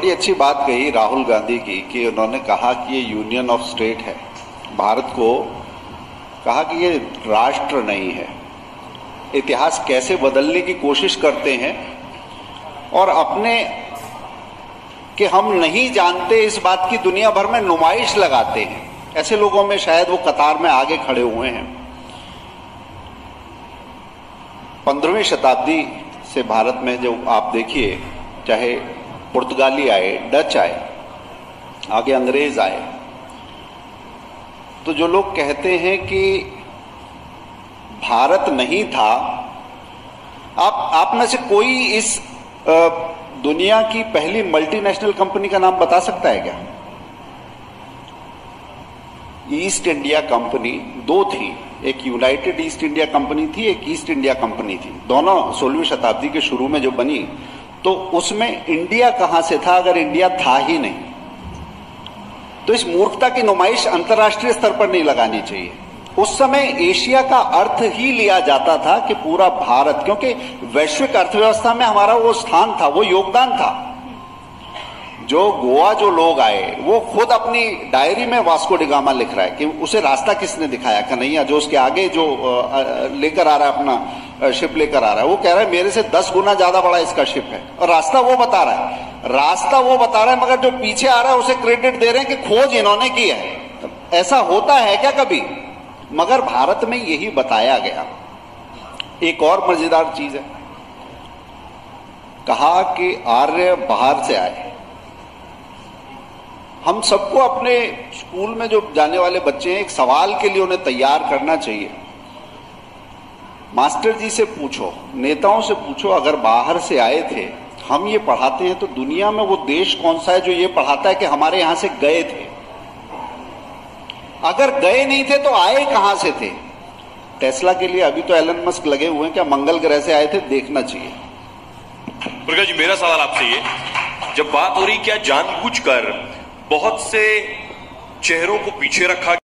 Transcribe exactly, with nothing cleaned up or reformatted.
बड़ी अच्छी बात कही राहुल गांधी की कि उन्होंने कहा कि ये यूनियन ऑफ स्टेट है, भारत को कहा कि ये राष्ट्र नहीं है। इतिहास कैसे बदलने की कोशिश करते हैं और अपने कि हम नहीं जानते इस बात की दुनिया भर में नुमाइश लगाते हैं। ऐसे लोगों में शायद वो कतार में आगे खड़े हुए हैं। पंद्रहवीं शताब्दी से भारत में जो आप देखिए, चाहे पुर्तगाली आए, डच आए, आगे अंग्रेज आए, तो जो लोग कहते हैं कि भारत नहीं था, आप आप में से कोई इस आ, दुनिया की पहली मल्टीनेशनल कंपनी का नाम बता सकता है क्या? ईस्ट इंडिया कंपनी दो थी, एक यूनाइटेड ईस्ट इंडिया कंपनी थी, एक ईस्ट इंडिया कंपनी थी। दोनों सोलहवीं शताब्दी के शुरू में जो बनी, तो उसमें इंडिया कहां से था अगर इंडिया था ही नहीं? तो इस मूर्खता की नुमाइश अंतर्राष्ट्रीय स्तर पर नहीं लगानी चाहिए। उस समय एशिया का अर्थ ही लिया जाता था कि पूरा भारत, क्योंकि वैश्विक अर्थव्यवस्था में हमारा वो स्थान था, वो योगदान था। जो गोवा जो लोग आए, वो खुद अपनी डायरी में वास्को डी गामा लिख रहा है कि उसे रास्ता किसने दिखाया, कन्हैया जो उसके आगे जो लेकर आ रहा है, अपना शिप लेकर आ रहा है, वो कह रहा है मेरे से दस गुना ज्यादा बड़ा इसका शिप है, और रास्ता वो बता रहा है, रास्ता वो बता रहा है, मगर जो पीछे आ रहा है उसे क्रेडिट दे रहे हैं कि खोज इन्होंने की है। ऐसा होता है क्या कभी? मगर भारत में यही बताया गया। एक और मजेदार चीज है, कहा कि आर्य बाहर से आए। हम सबको अपने स्कूल में जो जाने वाले बच्चे हैं, एक सवाल के लिए उन्हें तैयार करना चाहिए। मास्टर जी से पूछो, नेताओं से पूछो, अगर बाहर से आए थे, हम ये पढ़ाते हैं, तो दुनिया में वो देश कौन सा है जो ये पढ़ाता है कि हमारे यहां से गए थे? अगर गए नहीं थे तो आए कहां से थे? टेस्ला के लिए अभी तो एलन मस्क लगे हुए हैं, क्या मंगल ग्रह से आए थे? देखना चाहिए। प्रकाश जी, मेरा सवाल आपसे ये, जब बात हो रही क्या जानबूझकर बहुत से चेहरों को पीछे रखा